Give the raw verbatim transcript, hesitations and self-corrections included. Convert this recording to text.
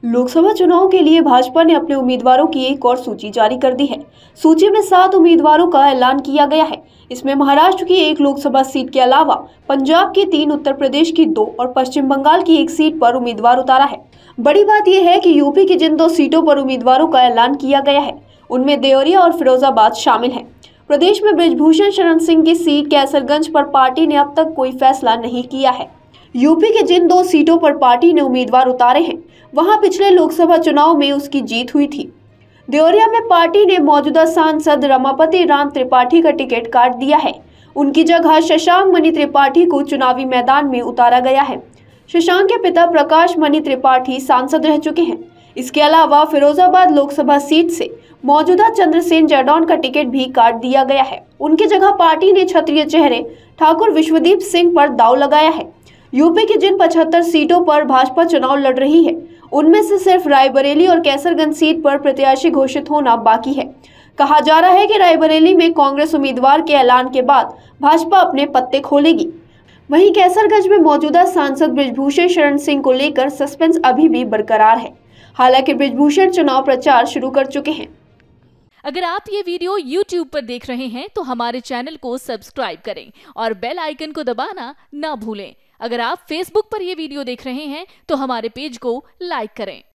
लोकसभा चुनाव के लिए भाजपा ने अपने उम्मीदवारों की एक और सूची जारी कर दी है। सूची में सात उम्मीदवारों का ऐलान किया गया है। इसमें महाराष्ट्र की एक लोकसभा सीट के अलावा पंजाब की तीन, उत्तर प्रदेश की दो और पश्चिम बंगाल की एक सीट पर उम्मीदवार उतारा है। बड़ी बात यह है कि यूपी की जिन दो सीटों पर उम्मीदवारों का ऐलान किया गया है उनमें देवरिया और फिरोजाबाद शामिल है। प्रदेश में बृजभूषण शरण सिंह की सीट कैसरगंज पर पार्टी ने अब तक कोई फैसला नहीं किया है। यूपी के जिन दो सीटों पर पार्टी ने उम्मीदवार उतारे हैं वहां पिछले लोकसभा चुनाव में उसकी जीत हुई थी। देवरिया में पार्टी ने मौजूदा सांसद रमापति राम त्रिपाठी का टिकट काट दिया है। उनकी जगह शशांक मणि त्रिपाठी को चुनावी मैदान में उतारा गया है। शशांक के पिता प्रकाश मणि त्रिपाठी सांसद रह चुके हैं। इसके अलावा फिरोजाबाद लोकसभा सीट से मौजूदा चंद्रसेन जाडौन का टिकट भी काट दिया गया है। उनकी जगह पार्टी ने क्षत्रिय चेहरे ठाकुर विश्वदीप सिंह पर दांव लगाया है। यूपी की जिन पचहत्तर सीटों पर भाजपा चुनाव लड़ रही है उनमें से सिर्फ रायबरेली और कैसरगंज सीट पर प्रत्याशी घोषित होना बाकी है। कहा जा रहा है कि रायबरेली में कांग्रेस उम्मीदवार के ऐलान के बाद भाजपा अपने पत्ते खोलेगी। वहीं कैसरगंज में मौजूदा सांसद बृजभूषण शरण सिंह को लेकर सस्पेंस अभी भी बरकरार है। हालांकि बृजभूषण चुनाव प्रचार शुरू कर चुके हैं। अगर आप ये वीडियो यूट्यूब पर देख रहे हैं तो हमारे चैनल को सब्सक्राइब करें और बेल आइकन को दबाना ना भूलें। अगर आप फेसबुक पर यह वीडियो देख रहे हैं तो हमारे पेज को लाइक करें।